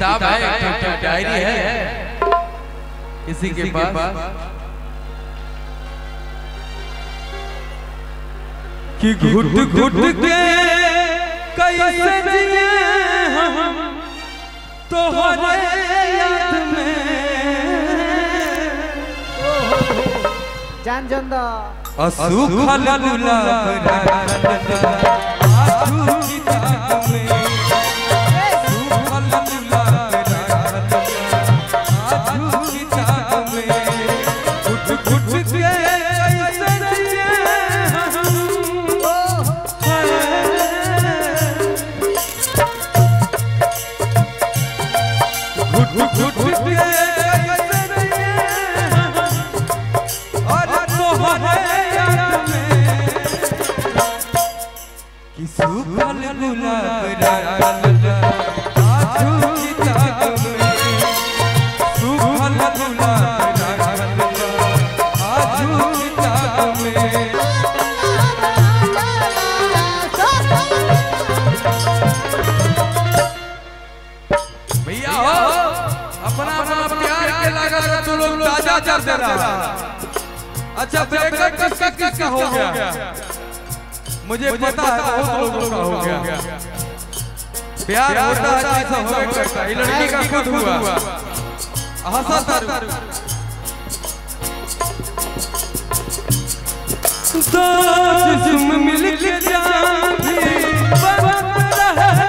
किताब है, एक डायरी है किसी के पास कि घुट घुट के कैसे जिए हम तोहरे याद में जान जंदा असुखल गुलाब आँसू की ताक में सुखल गुलाब आँसू की ताक में घुट घुट के कैसे जिए हम घुट घुट के कैसे जिए और तोहरे याद में कि सुखल गुलाब आँसू की ताक में सुखल गुलाब आँसू की ताक में भैया हो अपना अपना प्यार के लागत तो लोग ताजा कर दे रहा। अच्छा ब्रेकअप किसका किसका हो गया मुझे पता है, बहुत लोगों का हो गया। प्यार होता है ऐसा होवे करता है, लड़की का खुद हुआ हंसा तारू दो जिस्म मिलके जान भी बरत रहे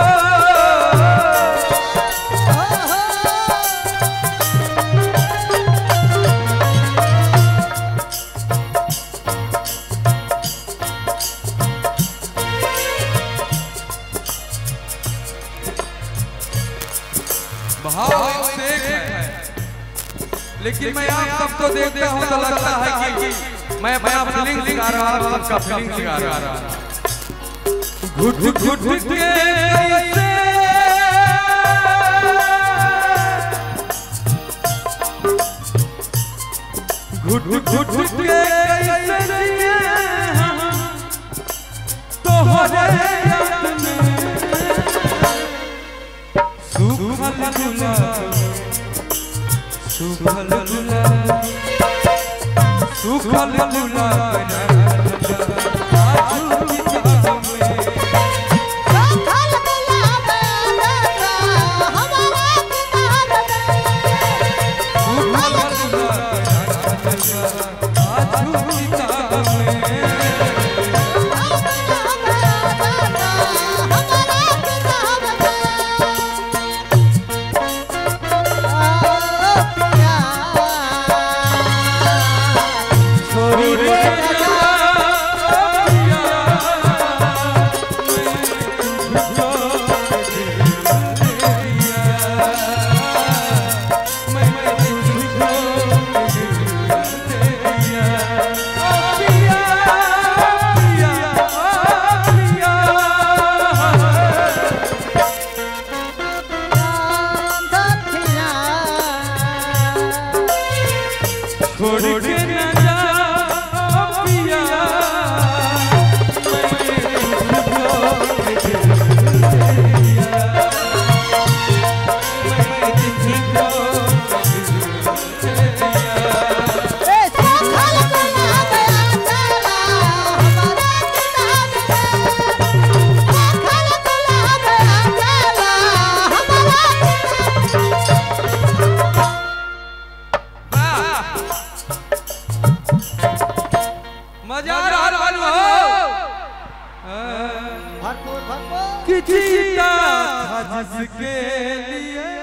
भाव से है, लेकिन मैं आप सबको देखता हूँ तो लगता है कि मैं अपना फीलिंग गा रहा हूँ, सबका फीलिंग गा रहा हूँ। घुट घुट घुट के कैसे घुट घुट घुट के कैसे जिए हम तोहरे याद में सुखल गुलाब सुखल गुलाब सुखल गुलाब आँसू की ताक में सुखल गुलाब हमारा किताब सुखल गुलाब आँसू की ताक में छोड़ के न जा पिया मजा आ रहा भरपूर भरपूर कि जीता था जिसके लिए